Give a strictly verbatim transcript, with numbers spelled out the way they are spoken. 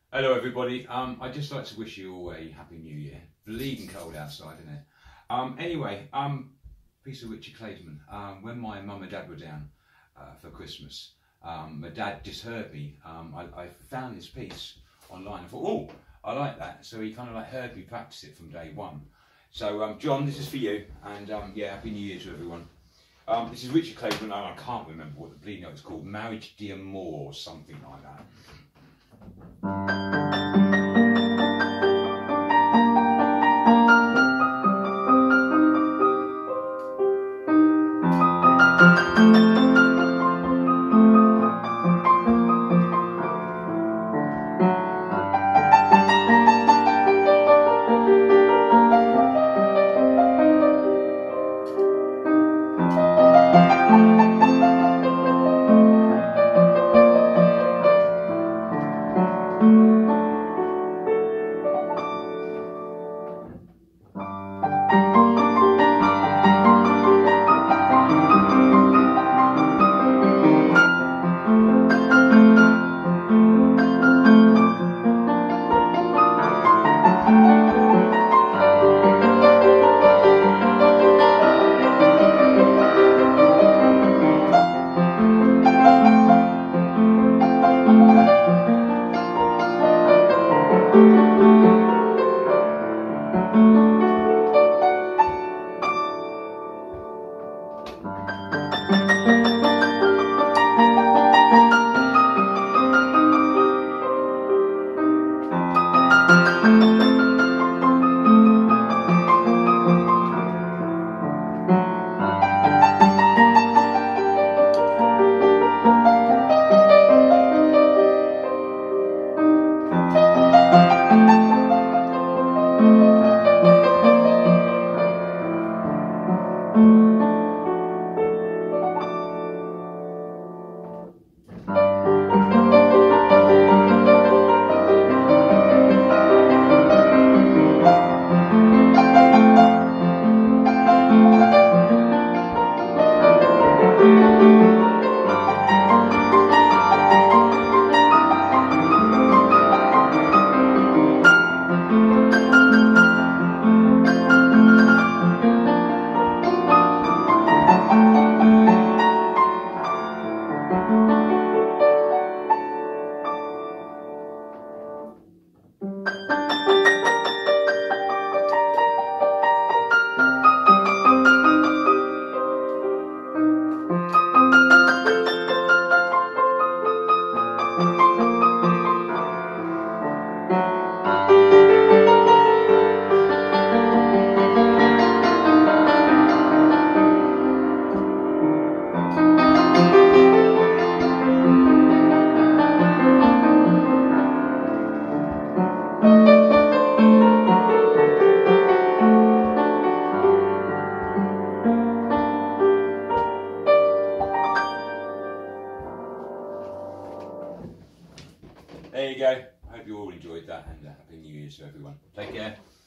Hello everybody, um, I'd just like to wish you all a happy new year. Bleeding cold outside, isn't it? Um, anyway, um, piece of Richard Clayderman. Um, when my mum and dad were down uh, for Christmas, um, my dad just heard me. Um, I, I found this piece online. I thought, oh, I like that. So he kind of like heard me practice it from day one. So um, John, this is for you, and um, yeah, happy new year to everyone. Um, this is Richard Clayderman, and I can't remember what the bleeding note is called. Mariage D'Amour or something like that. There you go. I hope you all enjoyed that, and uh, happy new year to everyone. Take care.